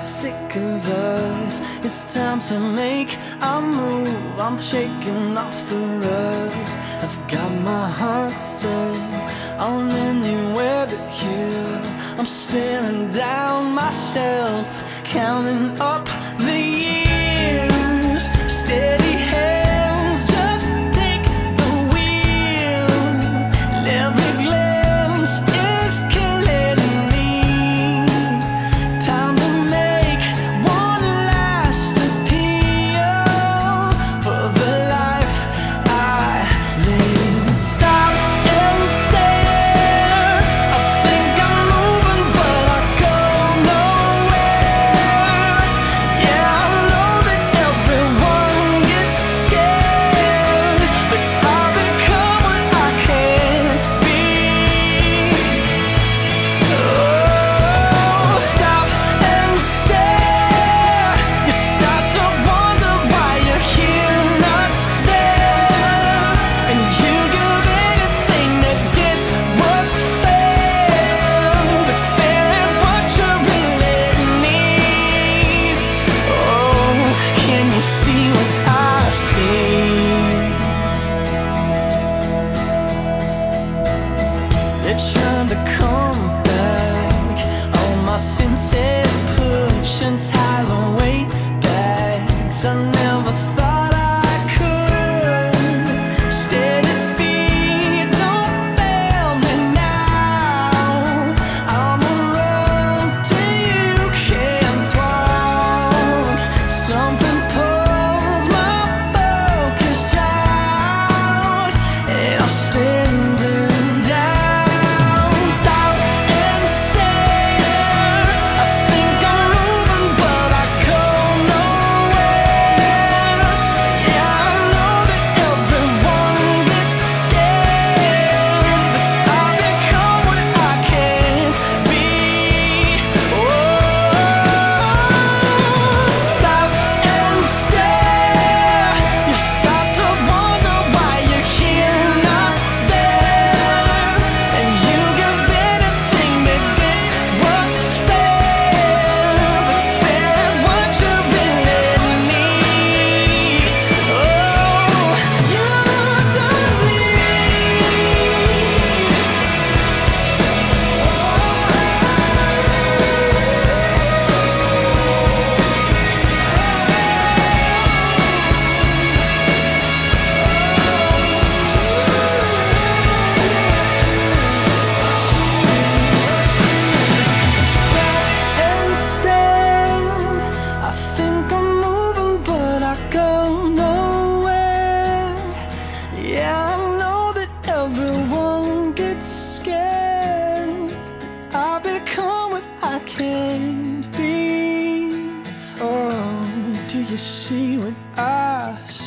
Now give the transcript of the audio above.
sick of us. It's time to make a move. I'm shaking off the rust. I've got my heart set on anywhere but here. I'm staring down myself, counting up the years. Steady hands, just take the wheel. And every glance is killing me. Time to make one last appeal for the life I live. Stop and stare. I think I'm moving, but I go nowhere. Yeah, I know that everyone gets scared, but I'll become what I can't be. Oh, stop and stare. You start to wonder why you're here, not there, and you give anything to get what's fair, but fair ain't what you really need. Oh, can you see what I see? They're trying to come back. All my senses push and tie the weight bags. I never thought I could. Steady feet, don't fail me now. I'm a road till you can't walk. Something pulls my focus out, and I'm standing down. Stop and stare. I think I'm moving, but I go nowhere. Yeah, I know that everyone gets scared, but I become what I can't be. Oh, stop and stare. You start to wonder why you're here, not there, and you give anything to get what's fair, but fair ain't what you really need. Oh, you don't Stop and stare. I think I'm moving, but I go nowhere. Yeah, I know that everyone gets scared, but I become what I can't be. Oh, do you see what I see?